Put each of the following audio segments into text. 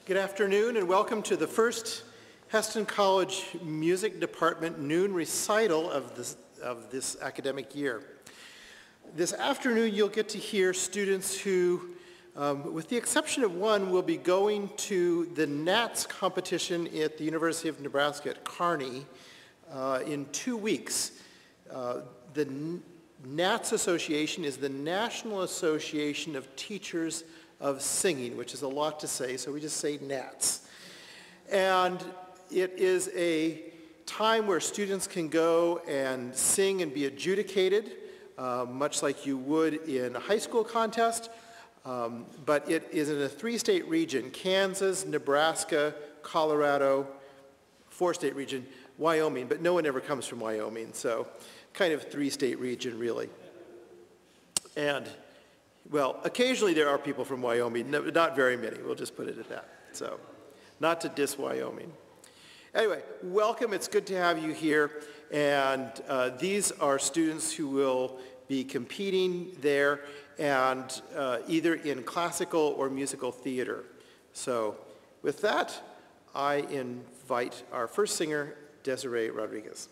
Good afternoon and welcome to the first Hesston College Music Department noon recital of this academic year. This afternoon you'll get to hear students who, with the exception of one, will be going to the NATS competition at the University of Nebraska at Kearney in 2 weeks. The NATS Association is the National Association of Teachers of Singing, which is a lot to say, so we just say NATS. And it is a time where students can go and sing and be adjudicated, much like you would in a high school contest, but it is in a 3-state region: Kansas, Nebraska, Colorado, 4-state region, Wyoming, but no one ever comes from Wyoming, so kind of 3-state region really. And well, occasionally there are people from Wyoming, not very many, we'll just put it at that. So, not to diss Wyoming. Anyway, welcome, it's good to have you here. And these are students who will be competing there and either in classical or musical theater. So, with that, I invite our first singer, Desiree Rodriguez.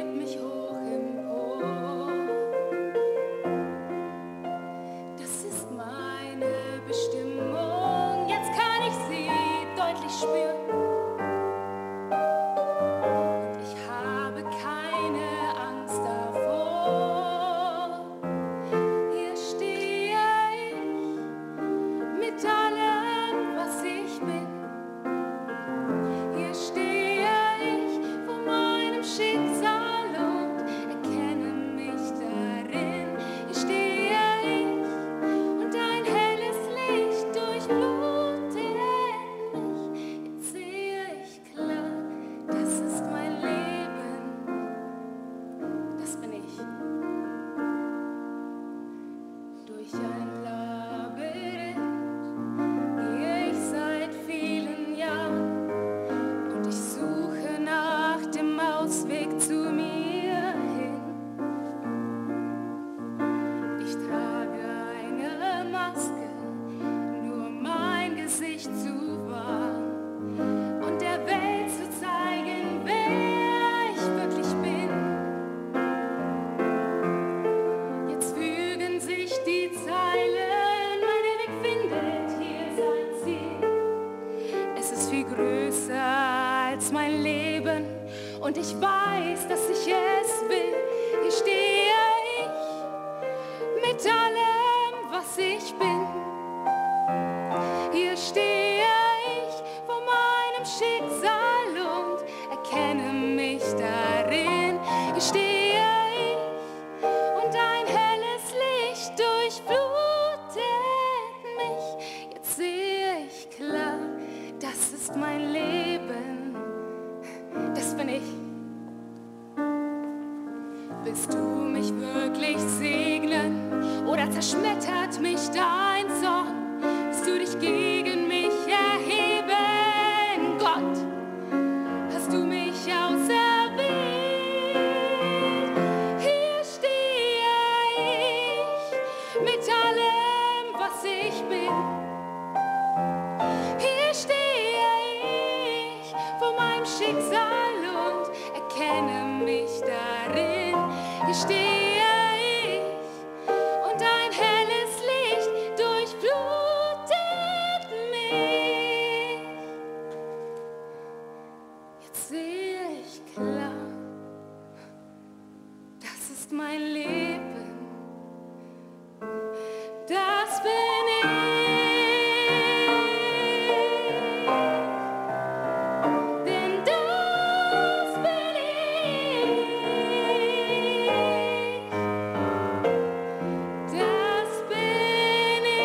hebt mich hoch empor. Das ist meine Bestimmung, jetzt kann ich sie deutlich spüren. Und ich habe keine Angst davor. Hier stehe ich mit allem, was ich bin. Hier stehe ich vor meinem Schicksal und erkenne mich darin. Hier stehe ich und ein helles Licht durchblutet mich. Jetzt sehe ich klar, das ist mein Leben. Das bin ich. Durch ein Labyrinth gehe ich seit vielen Jahren. Und ich suche nach dem Ausweg zu mir hin. Ich trage eine Maske, nur mein Gesicht zu wahren und der Welt zu zeigen, wer ich wirklich bin. Jetzt fügen sich die Zeilen, mein Weg findet hier sein Ziel. Es ist viel größer als mein Leben und ich weiß, dass ich es will. Hier stehe ich mit allem, was ich bin. Hier stehe ich vor meinem Schicksal und erkenne mich darin. Hier stehe ich und ein helles Licht durchblutet mich. Jetzt sehe ich klar, das ist mein Leben, das bin ich. Willst du mich wirklich segnen oder zerschmettert mich dein Zorn? Willst du dich gegen mich erheben, Gott? Hast du mich auserwählt? Hier stehe ich mit allem, was ich bin. Hier stehe ich vor meinem Schicksal und erkenne mich darin. Hier stehe ich und ein helles Licht durchblutet mich. Jetzt sehe ich klar, das ist mein Leben, das bin ich. Denn das bin ich. Das bin ich.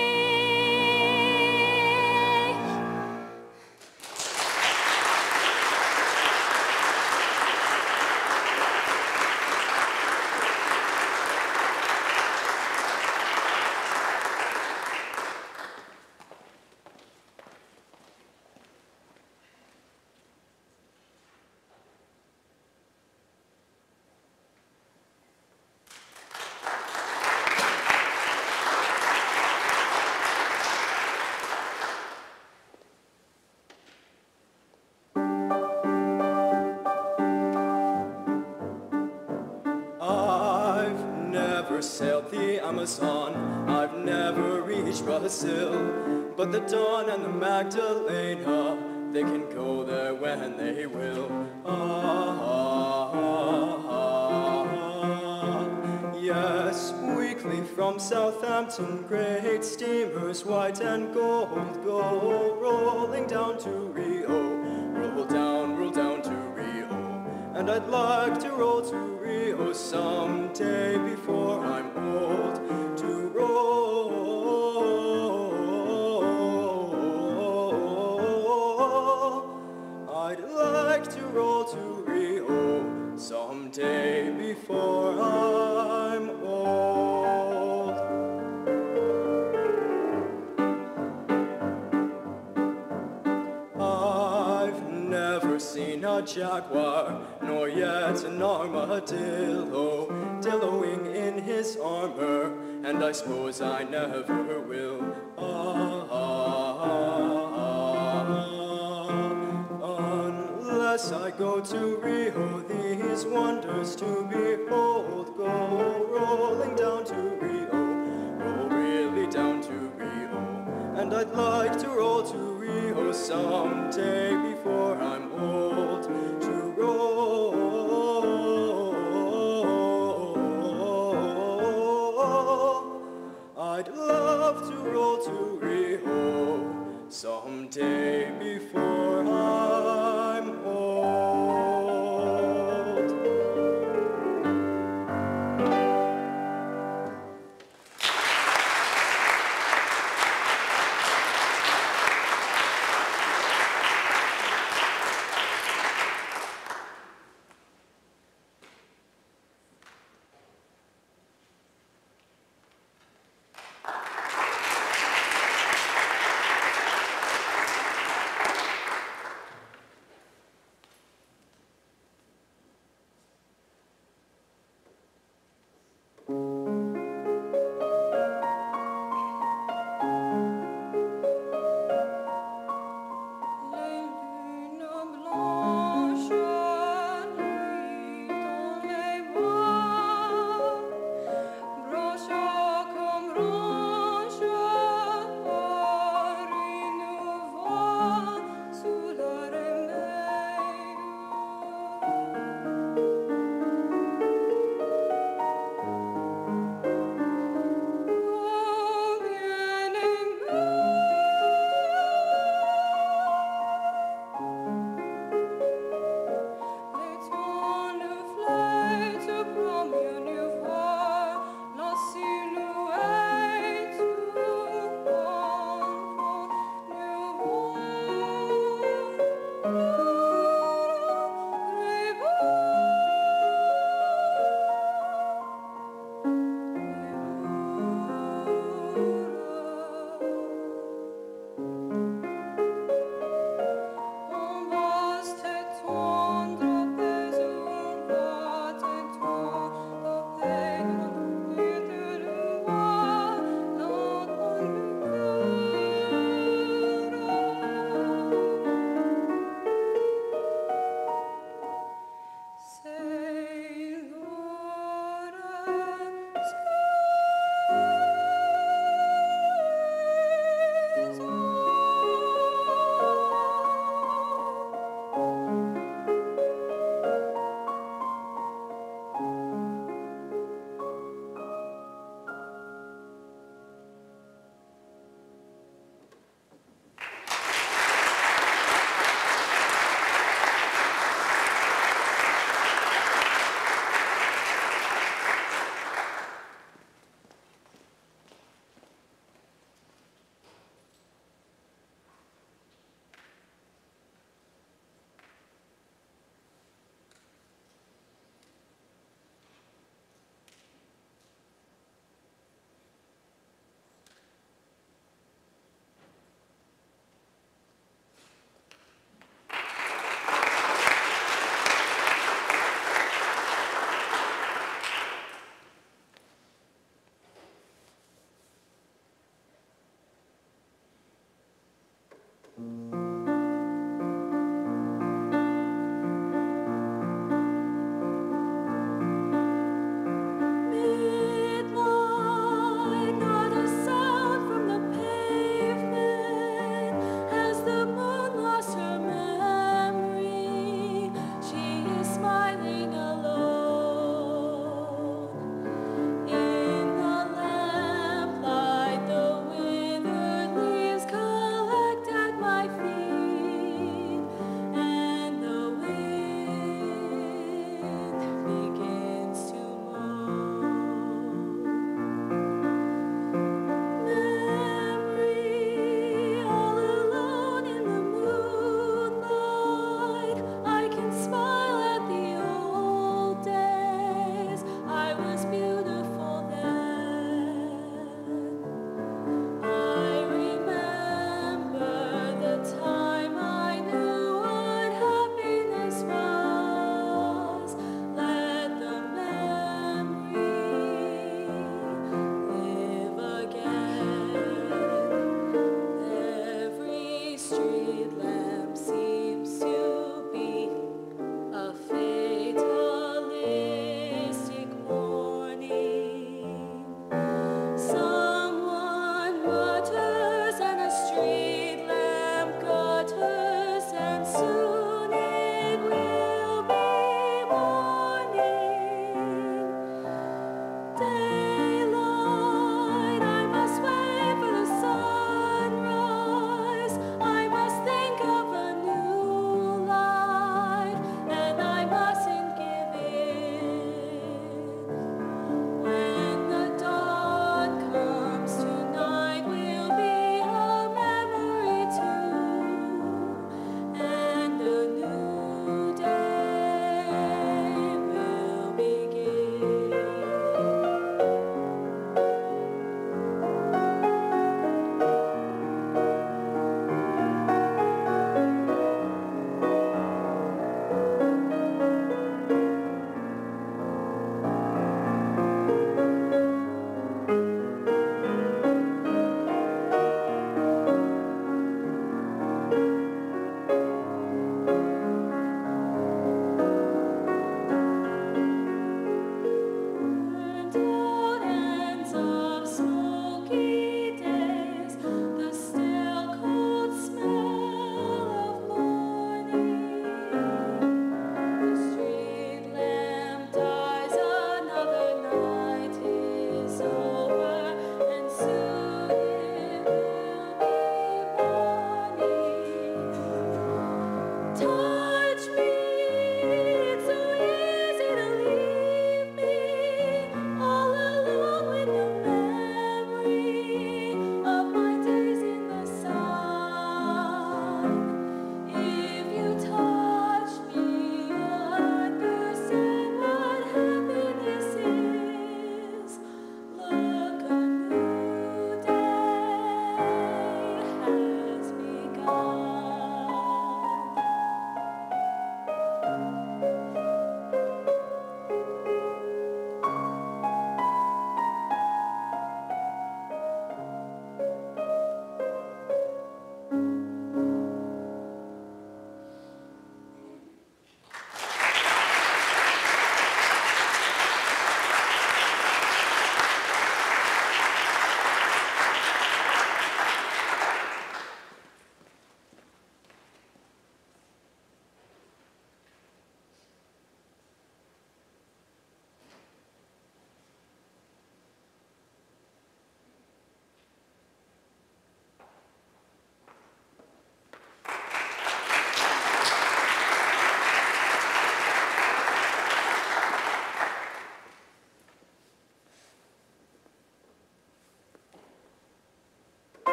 I've never sailed the Amazon, I've never reached Brazil, but the Dawn and the Magdalena, they can go there when they will. Yes, weekly from Southampton, great steamers white and gold go rolling down to Rio, roll down to Rio. And I'd like to roll to Rio someday before I'm old. To roll, I'd like to roll to Rio someday before I'm old. I've never seen a jaguar, nor yet an armadillo, dillowing in his armor, and I suppose I never will. Unless I go to Rio, these wonders to behold. Go rolling down to Rio, roll really down to Rio. And I'd like to roll to Rio someday before I'm old.